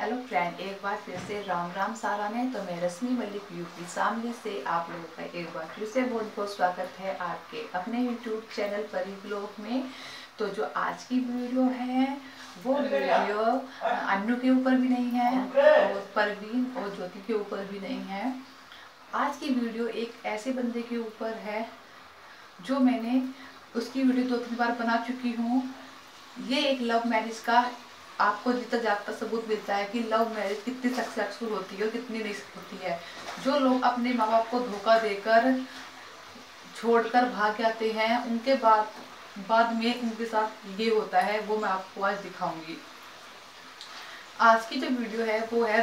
Hello friend, एक बार फिर से राम राम सारा में। तो मैं रश्मि मलिक यूपी शामली से आप लोगों का एक बार फिर से बहुत बहुत स्वागत है आपके अपने यूट्यूब चैनल परी ब्लॉग में। तो जो आज की वीडियो है वो वीडियो अन्नू के ऊपर भी नहीं है और परवीन और ज्योति के ऊपर भी नहीं है। आज की वीडियो एक ऐसे बंदे के ऊपर है जो मैंने उसकी वीडियो 2-3 बार बना चुकी हूँ। ये एक लव मैरिज का आपको जीता जागता सबूत मिलता है कि लव मैरिज कितनी सक्सेसफुल होती है और कितनी नहीं होती है। जो लोग अपने माँ बाप को धोखा देकर छोड़कर भाग जाते हैं उनके बाद में उनके साथ ये होता है, वो मैं आपको आज दिखाऊंगी। आज की जो वीडियो है वो है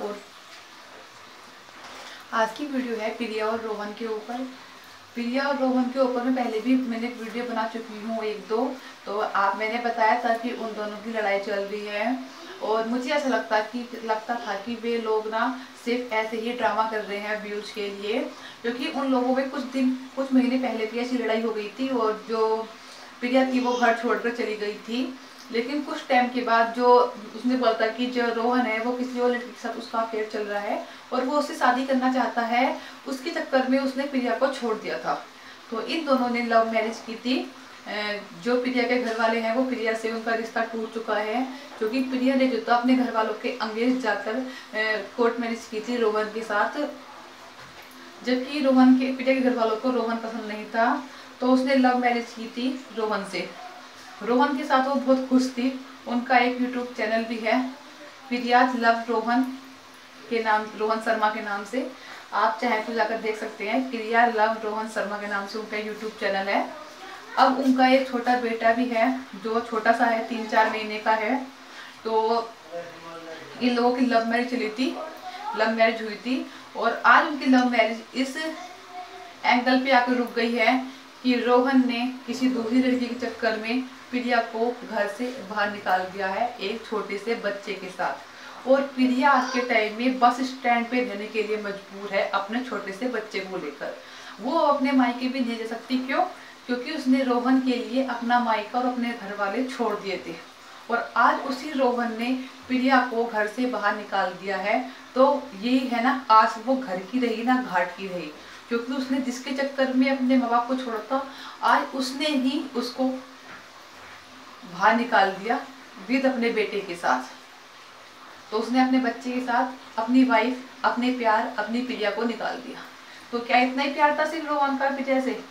आज की वीडियो है प्रिया और रोहन के ऊपर। प्रिया और रोहन के ऊपर में पहले भी मैंने वीडियो बना चुकी हूँ 1-2। तो मैंने बताया था कि उन दोनों की लड़ाई चल रही है और मुझे ऐसा लगता था कि वे लोग ना सिर्फ ऐसे ही ड्रामा कर रहे हैं व्यूज के लिए, क्योंकि उन लोगों में कुछ महीने पहले भी ऐसी लड़ाई हो गई थी और जो प्रिया थी वो घर छोड़कर चली गई थी। लेकिन कुछ टाइम के बाद जो उसने बोला था कि जो रोहन है वो किसी और लड़की के साथ उसका अफेयर चल रहा है और वो उससे शादी करना चाहता है, उसके चक्कर में उसने प्रिया को छोड़ दिया था। तो इन दोनों ने लव मैरिज की थी। जो प्रिया के घर वाले हैं वो प्रिया से उनका रिश्ता टूट चुका है, क्योंकि प्रिया ने जो था अपने घर वालों के अंगेज जाकर कोर्ट मैरिज की थी रोहन के साथ। जबकि प्रिया के घर वालों को रोहन पसंद नहीं था, तो उसने लव मैरिज की थी रोहन से। रोहन के साथ वो बहुत खुश थी। उनका एक यूट्यूब चैनल भी है, प्रियाज लव रोहन के नाम, रोहन शर्मा के नाम से। आप चाहे तो जाकर देख सकते हैं, प्रिया लव रोहन शर्मा के नाम से उनका यूट्यूब चैनल है। अब उनका एक छोटा बेटा भी है जो छोटा सा है, 3-4 महीने का है। तो इन लोगों की लव मैरिज हुई थी और आज उनकी लव मैरिज इस एंगल पे आकर रुक गई है कि रोहन ने किसी दूसरी लड़की के चक्कर में प्रिया को घर से बाहर निकाल दिया है एक छोटे से बच्चे के साथ। और प्रिया आज के टाइम में बस स्टैंड पे रहने के लिए मजबूर है अपने छोटे से बच्चे को लेकर। वो अपने मायके भी नहीं जा सकती। क्यों? क्योंकि उसने रोहन के लिए अपना मायका और अपने घर वाले छोड़ दिए थे और आज उसी रोहन ने प्रिया को घर से बाहर निकाल दिया है। तो यही है ना, आज वो घर की रही ना घाट की रही, क्योंकि उसने जिसके चक्कर में अपने माँ बाप को छोड़ा था आज उसने ही उसको बाहर निकाल दिया विद अपने बेटे के साथ। तो उसने अपने बच्चे के साथ, अपनी वाइफ, अपने प्यार, अपनी प्रिया को निकाल दिया। तो क्या इतना ही प्यार था सिर्फ रोहन का प्रिया से?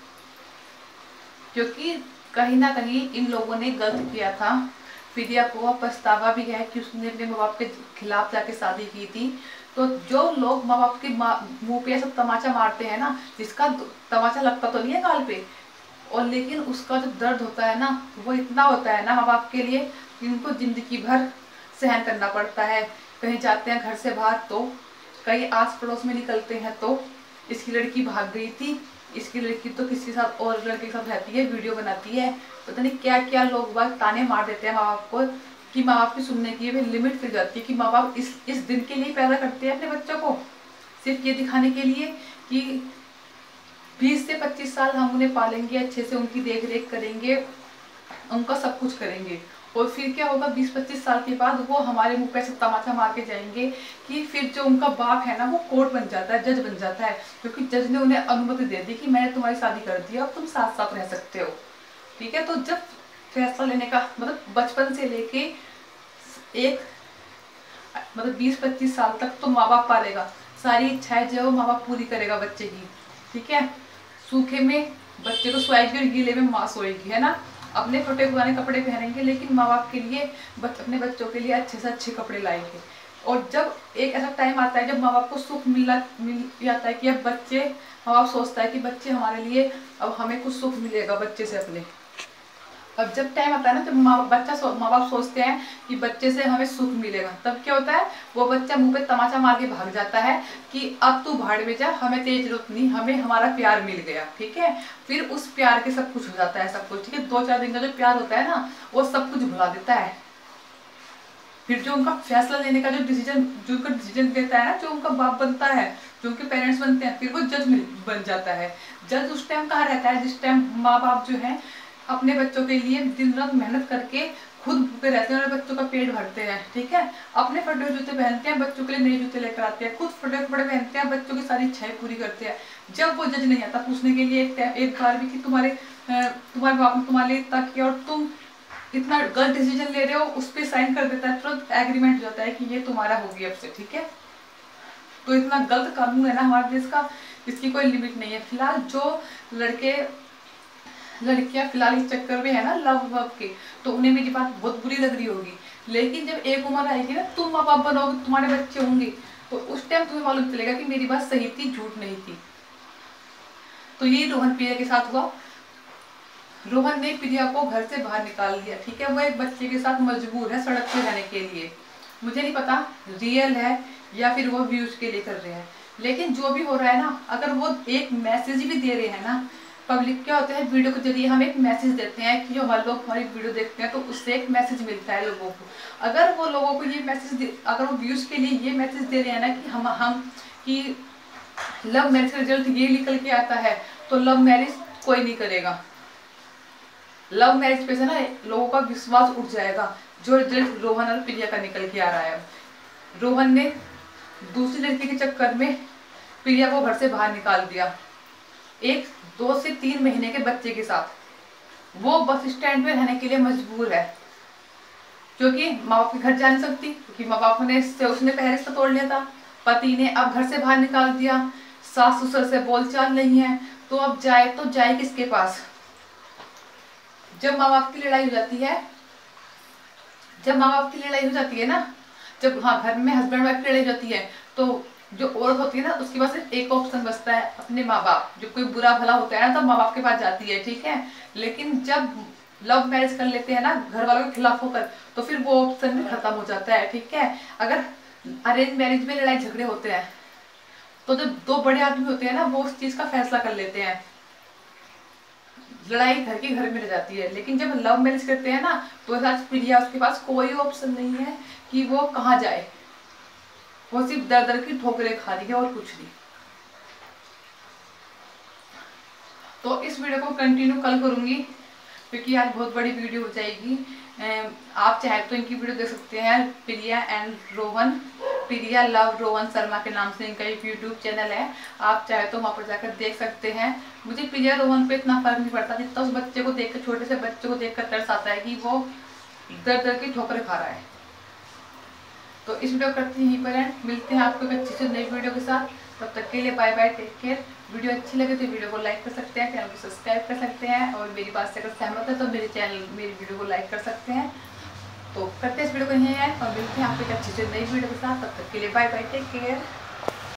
क्योंकि कहीं ना कहीं इन लोगों ने गलत किया था। प्रिया को पछतावा भी है कि उसने अपने माँ बाप के खिलाफ जाके शादी की थी। तो जो लोग माँ बाप के मुंह पे ऐसा तमाचा मारते हैं ना, जिसका तमाचा लगता तो नहीं है गाल पे, और लेकिन उसका जो दर्द होता है ना वो इतना होता है ना माँ बाप के लिए कि उनको जिंदगी भर सहन करना पड़ता है। कहीं जाते हैं घर से बाहर तो, कहीं आस पड़ोस में निकलते हैं तो इसकी लड़की भाग गई थी, इसकी लड़की तो किसी साथ और लड़के के साथ रहती है, वीडियो बनाती है, पता नहीं क्या क्या लोग बात ताने मार देते हैं माँ बाप को कि माँ बाप की सुनने की भी लिमिट फिर जाती है कि माँ बाप इस दिन के लिए पैदा करते हैं अपने बच्चों को, सिर्फ ये दिखाने के लिए कि 20 से 25 साल हम उन्हें पालेंगे, अच्छे से उनकी देख रेख करेंगे, उनका सब कुछ करेंगे, और फिर क्या होगा 20-25 साल के बाद वो हमारे मुंह पे ऐसे तमाचा मार के जाएंगे कि फिर जो उनका बाप है ना वो कोर्ट बन जाता है, जज बन जाता है, क्योंकि जज ने उन्हें अनुमति दे दी कि मैंने तुम्हारी शादी कर दी, अब तुम साथ साथ रह सकते हो। ठीक है? तो जब फैसला लेने का मतलब बचपन से लेके एक मतलब 20-25 साल तक तो माँ बाप पालेगा, सारी इच्छाएं जो वो माँ बाप पूरी करेगा बच्चे की। ठीक है? सूखे में बच्चे को सोएगी और गीले में माँ सोएगी, है ना। अपने छोटे पुराने कपड़े पहनेंगे लेकिन माँ बाप के लिए अपने बच्चों के लिए अच्छे से अच्छे कपड़े लाएंगे। और जब एक ऐसा टाइम आता है जब माँ बाप को सुख मिल जाता है कि अब माँ बाप सोचता है कि बच्चे हमारे लिए, अब हमें कुछ सुख मिलेगा बच्चे से अपने। अब जब टाइम आता है ना जब माँ बाप सोचते हैं कि बच्चे से हमें सुख मिलेगा, तब क्या होता है वो बच्चा मुंह पे तमाचा मार के भाग जाता है कि अब तू भाड़ में जा, हमें तेज जरूरत नहीं, हमें हमारा प्यार मिल गया। ठीक है? फिर उस प्यार के सब कुछ हो जाता है, सब कुछ। ठीक है? 2-4 दिन का जो प्यार होता है ना वो सब कुछ भुला देता है। फिर जो उनका फैसला लेने का जो डिसीजन देता है ना, जो उनका बाप बनता है, जो उनके पेरेंट्स बनते हैं, फिर वो जज बन जाता है। जज उस टाइम कहाँ रहता है जिस टाइम माँ बाप जो है अपने बच्चों के लिए दिन रात मेहनत करके खुद भूखे रहते हैं और बच्चों का पेट भरते हैं, ठीक है। अपने फटे हुए जूते पहनते हैं, बच्चों के लिए नए जूते लेकर आते हैं, खुद फटे कपड़े पहनते हैं, बच्चों की सारी इच्छाएं पूरी करते हैं। जब वो जज नहीं आता पूछने के लिए एक बार भी कि तुम्हारे बाप ने तुम्हारे लिए इतना किया और तुम इतना गलत डिसीजन ले रहे हो, उस पर साइन कर देता है, तुरंत एग्रीमेंट हो जाता है कि ये तुम्हारा होगी अब से, ठीक है। तो इतना गलत कानून है ना हमारे देश का, इसकी कोई लिमिट नहीं है। फिलहाल जो लड़कियां फिलहाल इस चक्कर में है ना लव वव के, तो उन्हें मेरी बात बहुत बुरी लग रही होगी, लेकिन जब एक उम्र आएगी ना, तुम माँ बाप बनोगे, तुम्हारे बच्चे होंगे, तो उस टाइम तुम्हें मालूम चलेगा कि मेरी बात सही थी, झूठ नहीं थी। तो ये रोहन प्रिया के साथ हुआ। रोहन ने प्रिया को घर से बाहर निकाल दिया, ठीक है। वो एक बच्चे के साथ मजबूर है सड़क पे रहने के लिए। मुझे नहीं पता रियल है या फिर वो व्यूज के लिए कर रहे हैं, लेकिन जो भी हो रहा है ना, अगर वो एक मैसेज भी दे रहे हैं ना, पब्लिक क्या होता है, वीडियो के जरिए हम एक मैसेज देते हैं कि जो हमारे लोग हमारी वीडियो देखते हैं, तो उससे एक मैसेज मिलता है लोगों को। अगर वो लोगों को ये मैसेज, अगर वो व्यूज के लिए ये मैसेज दे रहे हैं ना कि हम कि लव मैरिज का रिजल्ट ये निकल के आता है, तो लव मैरिज कोई नहीं करेगा। लव मैरिज पे से ना लोगों का विश्वास उठ जाएगा, जो रिजल्ट रोहन और प्रिया का निकल के आ रहा है। रोहन ने दूसरी लड़की के चक्कर में प्रिया को घर से बाहर निकाल दिया, एक 2 से 3 महीने के बच्चे के साथ। वो बस स्टैंड पे रहने के लिए मजबूर है, क्योंकि माँ बाप के घर जा नहीं सकती, क्योंकि माँ बाप ने उसने पहले से तोड़ लिया था, पति ने अब घर से बाहर निकाल दिया, सास ससुर से बोलचाल नहीं है, तो अब जाए तो जाए किसके पास। जब माँ बाप की लड़ाई हो जाती है, ना, जब हाँ घर में हस्बैंड वाइफ की लड़ाई हो जाती है, तो जो औरत होती है ना, उसके पास सिर्फ एक ऑप्शन बचता है, अपने माँ बाप। जब कोई बुरा भला होता है ना, तो माँ बाप के पास जाती है, ठीक है। लेकिन जब लव मैरिज कर लेते हैं ना घर वालों के खिलाफ होकर, तो फिर वो ऑप्शन भी खत्म हो जाता है, ठीक है। अगर अरेंज मैरिज में लड़ाई झगड़े होते हैं, तो जब 2 बड़े आदमी होते हैं ना, वो उस चीज का फैसला कर लेते हैं, लड़ाई घर के घर में रह जाती है। लेकिन जब लव मैरिज करते हैं ना, तो प्रिया उसके पास कोई ऑप्शन नहीं है कि वो कहाँ जाए, वो सिर्फ दर दर की ठोकरें खा रही है और कुछ नहीं। तो इस वीडियो को कंटिन्यू कल करूंगी, क्योंकि आज बहुत बड़ी वीडियो हो जाएगी। आप चाहे तो इनकी वीडियो देख सकते हैं, प्रिया एंड रोहन, प्रिया लव रोहन शर्मा के नाम से इनका एक यूट्यूब चैनल है, आप चाहे तो वहाँ पर जाकर देख सकते हैं। मुझे प्रिया रोहन पे इतना फर्क नहीं पड़ता जितना उस बच्चे को देख कर, छोटे से बच्चे को देख कर तरस आता है कि वो दर दर की ठोकरें खा रहा है। तो इस वीडियो करते हैं यहीं पर एंड, मिलते हैं आपको एक अच्छी से नई वीडियो के साथ। तब तक के लिए bye bye, take care. Video अच्छी लगे तो वीडियो को लाइक कर सकते हैं, चैनल को सब्सक्राइब कर सकते हैं, और मेरी बात से अगर सहमत है तो मेरी वीडियो को लाइक कर सकते हैं। तो करते हैं इस वीडियो को यहीं है और मिलते हैं आपको एक अच्छी से नई वीडियो के साथ। तब तक के लिए बाय बाय, टेक केयर।